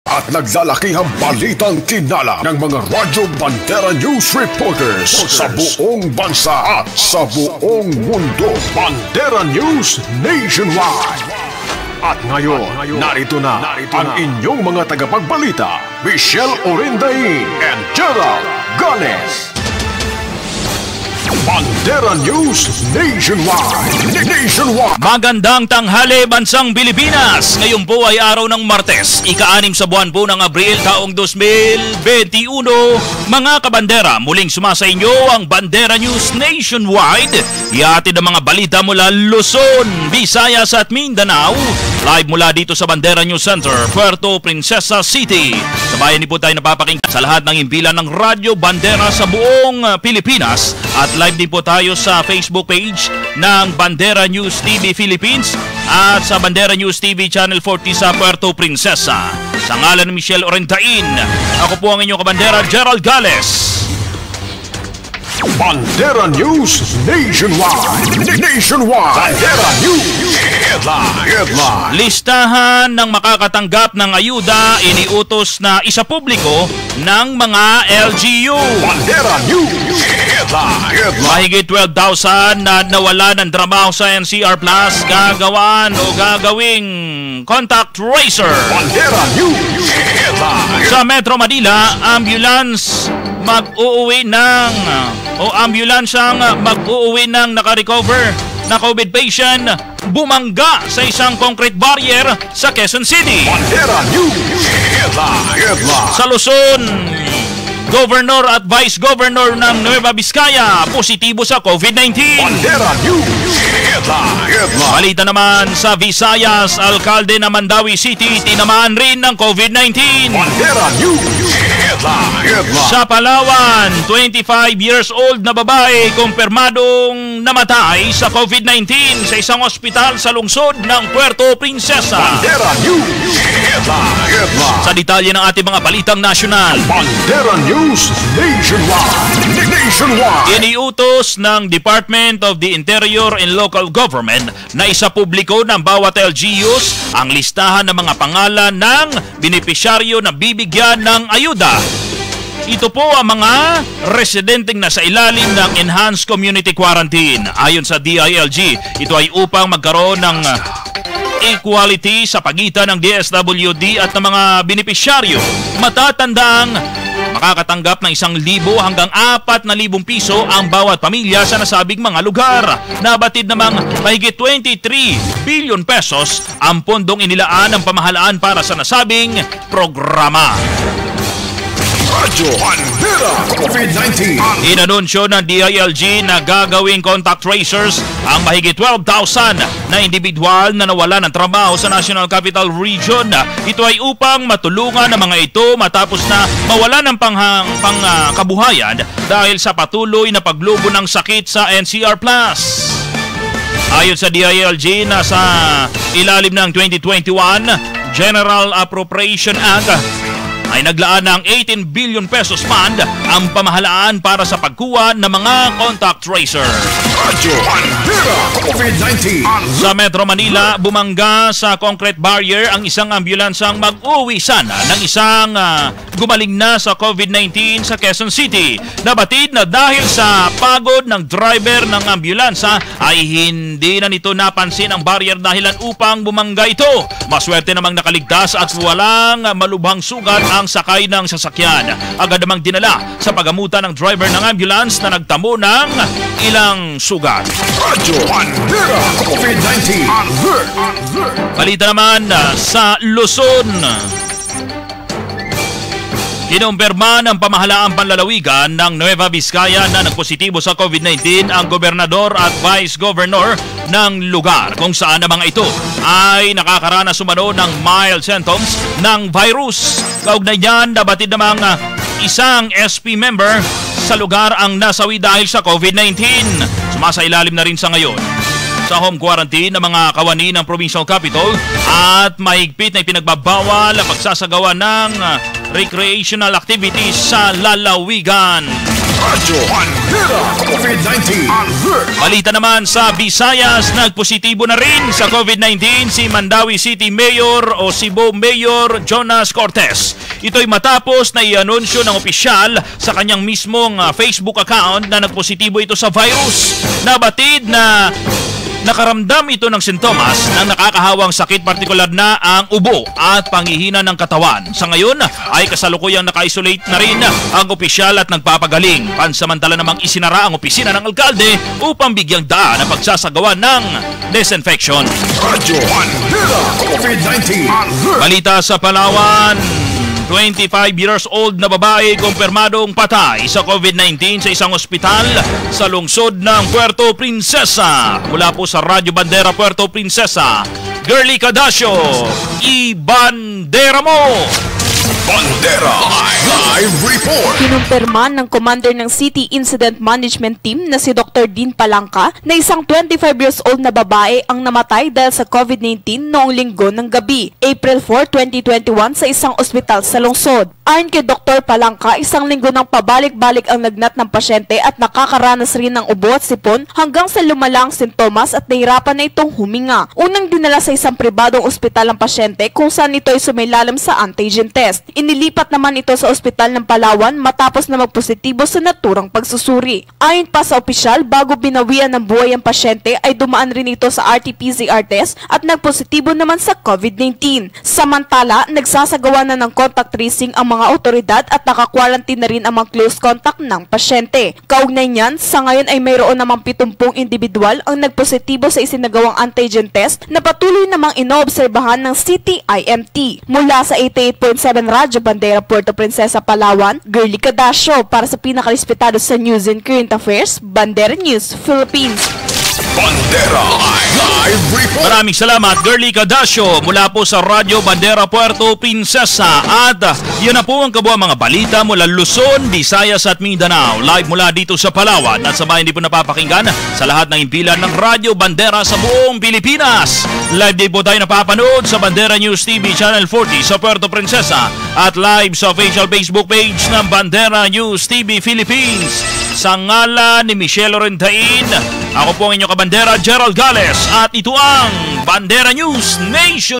at naglalakihang balitang kinala ng mga Radyo Bandera News Reporters sa buong bansa at sa buong mundo. Bandera News Nationwide. At ngayon, narito na ang inyong mga tagapagbalita, Michelle Orendain and Jerald Gales. Bandera News Nationwide. Magandang tanghali, bansang Pilipinas. Ngayon po ay araw ng Martes, ika-6 sa buwan po ng Abril taong 2021. Mga kabandera, muling sumasa inyo ang Bandera News Nationwide. Ihatid ang mga balita mula Luzon, Visayas at Mindanao. Live mula dito sa Bandera News Center, Puerto Princesa City. Sabayan niyo po tayo napapakinggan sa lahat ng impilan ng Radyo Bandera sa buong Pilipinas. At live din po tayo sa Facebook page ng Bandera News TV Philippines at sa Bandera News TV Channel 40 sa Puerto Princesa. Sa ngalan ni Michelle Orendain, ako po ang inyong kabandera, Jerald Gales. Bandera News Nationwide. Bandera News Headline. Listahan ng makakatanggap ng ayuda iniutos na isa publiko ng mga LGU. Bandera News Headline. Mahigit 12,000 na nawala ng trabaho sa NCR Plus gagawing contact tracer. Bandera News Headline. Sa Metro Manila, ambulansyang mag-uuwi ng naka-recover na COVID patient bumangga sa isang concrete barrier sa Quezon City. Bandera News Headline. Sa Luzon, Governor at Vice Governor ng Nueva Vizcaya positibo sa COVID-19. Bandera News Headline. Balita naman sa Visayas, alkalde ng Mandawi City tinamaan rin ng COVID-19. Bandera News Headline. Sa Palawan, 25 years old na babae kumpirmadong namatay sa COVID-19 sa isang ospital sa lungsod ng Puerto Princesa. Bandera News Headline. Sa detalye ng ating mga balitang nasyonal, Bandera News Nationwide. Iniutos ng Department of the Interior and Local Government na isa publiko ng bawat LGUs ang listahan ng mga pangalan ng benepisyaryo na bibigyan ng ayuda. Ito po ang mga residenteng nasa ilalim ng Enhanced Community Quarantine. Ayon sa DILG, ito ay upang magkaroon ng equality sa pagitan ng DSWD at ng mga benepisyaryo. Matatandaang makakatanggap ng 1,000 hanggang 4,000 piso ang bawat pamilya sa nasabing mga lugar. Nabatid namang mahigit 23 billion pesos ang pondong inilaan ng pamahalaan para sa nasabing programa. Radyo Bandera COVID-19. Inanunsyo ng DILG na gagawing contact tracers ang mahigit 12,000 na individual na nawala ng trabaho sa National Capital Region. Ito ay upang matulungan ang mga ito matapos na mawala ng kabuhayan dahil sa patuloy na paglubo ng sakit sa NCR Plus. Ayon sa DILG, nasa ilalim ng 2021 General Appropriation Act ay naglaan ng 18 billion pesos fund ang pamahalaan para sa pagkuha ng mga contact tracer. Radyo Bandera COVID-19. Sa Metro Manila, bumangga sa concrete barrier ang isang ambulansyang mag-uwi sana ng isang gumaling na sa COVID-19 sa Quezon City. Nabatid na dahil sa pagod ng driver ng ambulansya ay hindi na nito napansin ang barrier dahilan upang bumangga ito. Maswerte namang nakaligtas at walang malubhang sugat ang sakay ng sasakyan. Agad namang dinala sa pagamutan ng driver ng ambulance na nagtamo ng ilang sugat. Radyo Bandera COVID-19. Balita naman sa Luzon. Kinumpirma ng pamahalaang panlalawigan ng Nueva Vizcaya na nagpositibo sa COVID-19 ang gobernador at vice governor ng lugar kung saan ang mga ito ay nakakaranas umano ng mild symptoms ng virus. Kaugnay niyan, nabatid namang isang SP member sa lugar ang nasawi dahil sa COVID-19. Sumasailalim na rin sa ngayon sa home quarantine ng mga kawani ng provincial capital at mahigpit na ipinagbabawal ang pagsasagawa ng recreational activities sa lalawigan. Radyo Bandera COVID-19 Alert. Balita naman sa Visayas, nagpositibo na rin sa COVID-19 si Mandawi City Mayor o Cebu Mayor Jonas Cortez. Ito'y matapos na i-anunsyo ng opisyal sa kanyang mismong Facebook account na nagpositibo ito sa virus. Nabatid na nakaramdam ito ng sintomas ng nakakahawang sakit, partikular na ang ubo at panghihina ng katawan. Sa ngayon ay kasalukuyang naka-isolate na rin ang opisyal at nagpapagaling. Pansamantala namang isinara ang opisina ng alkalde upang bigyang daan ang pagsasagawa ng disinfection. Radyo Bandera COVID-19 Alert. Balita sa Palawan, 25 years old na babae kumpirmadong patay sa COVID-19 sa isang ospital sa lungsod ng Puerto Princesa. Mula po sa Radyo Bandera Puerto Princesa, Girly Cadasio, i-bandera mo! Bandera Live Report. Kinumpirman ng commander ng City Incident Management Team na si Dr. Dean Palangka na isang 25 years old na babae ang namatay dahil sa COVID-19 noong linggo ng gabi, April 4, 2021 sa isang ospital sa lungsod. Ayon kay Dr. Palangka, isang linggo nang pabalik-balik ang lagnat ng pasyente at nakakaranas rin ng ubo at sipon hanggang sa lumala ang sintomas at nahirapan na itong huminga. Unang dinala sa isang pribadong ospital ang pasyente kung saan ito ay sumilalim sa antigen test. Inilipat naman ito sa ospital ng Palawan matapos na magpositibo sa naturang pagsusuri. Ayon pa sa opisyal, bago binawian ng buhay ang pasyente ay dumaan rin ito sa RT-PCR test at nagpositibo naman sa COVID-19. Samantala, nagsasagawa na ng contact tracing ang mga otoridad at naka-quarantine na rin ang mga close contact ng pasyente. Kaugnay niyan, sa ngayon ay mayroon namang 70 individual ang nagpositibo sa isinagawang antigen test na patuloy namang inoobserbahan ng City IMT. Mula sa 88.7 Radyo Bandera Puerto Princesa, Palawan, Girly Cadasio para sa pinakalispetado sa News and Current Affairs, Bandera News, Philippines. Bandera Live Report. Maraming salamat, Girly Cadasio, mula po sa Radyo Bandera Puerto Princesa. At yun na po ang kabuang mga balita mula Luzon, Visayas at Mindanao. Live mula dito sa Palawan at sa bayan di po napapakinggan sa lahat ng impilan ng Radyo Bandera sa buong Pilipinas. Live din po tayo napapanood sa Bandera News TV Channel 40 sa Puerto Princesa at live sa official Facebook page ng Bandera News TV Philippines. Sa ngalan ni Michelle Orendain, ako po ang inyong kabandera, Jerald at ito ang Bandera News Nation.